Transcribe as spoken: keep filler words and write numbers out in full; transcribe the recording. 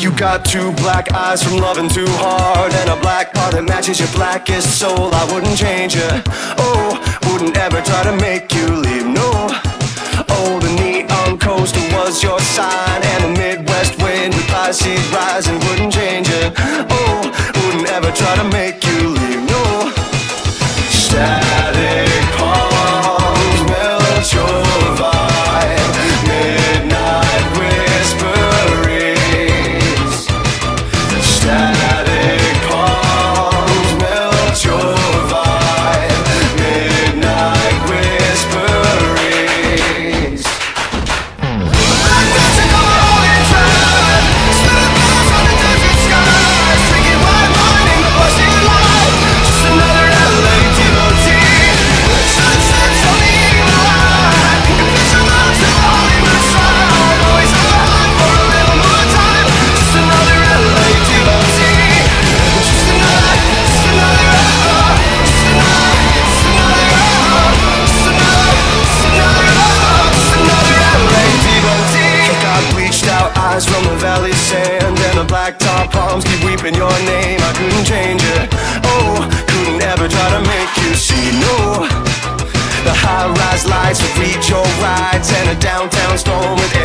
You got two black eyes from loving too hard, and a black heart that matches your blackest soul. I wouldn't change you, oh, wouldn't ever try to make you leave, no. Oh, the neon coaster was your sign, and the Midwest wind with Pisces rising wouldn't change you, oh, wouldn't ever try to make you leave, no. Static palms melt your vibe, midnight whisperings. Static palms melt your vibe, midnight whisperings. Black dancing on the rolling track, spinning balls on the desert sky, drinking white wine in the buzzing light. Just another L A devotee, sunsets on the evening light. You picture mountains to the Hollywood side, always on the hunt for a little more time. Just another L A devotee, just another, just another, oh, just another, just another, oh, just another, just another, oh, just another L A devotee. You got bleached out eyes from the valley sand, and the black top palms keep weeping your name. I couldn't change it, oh, couldn't ever try to make you see, no. The high-rise lights would read your rides, and a downtown storm with